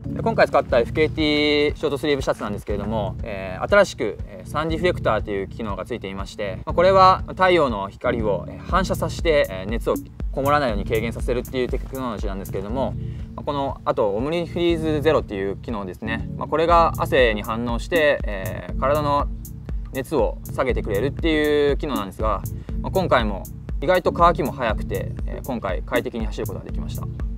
今回使った F.K.T ショートスリーブシャツなんですけれども、新しくサンディフレクターという機能がついていまして、これは太陽の光を反射させて熱をこもらないように軽減させるっていうテクノロジーなんですけれども、このあとオムニフリーズゼロっていう機能ですね、これが汗に反応して、体の熱を下げてくれるっていう機能なんですが、今回も意外と乾きも早くて、今回快適に走ることができました。